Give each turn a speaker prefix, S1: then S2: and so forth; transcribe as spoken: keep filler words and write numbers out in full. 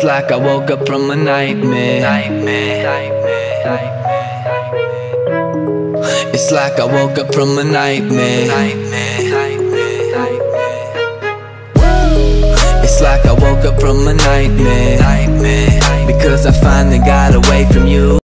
S1: It's like I woke up from a nightmare. It's like I woke up from a nightmare. It's like I woke up from a nightmare, because I finally got away from you.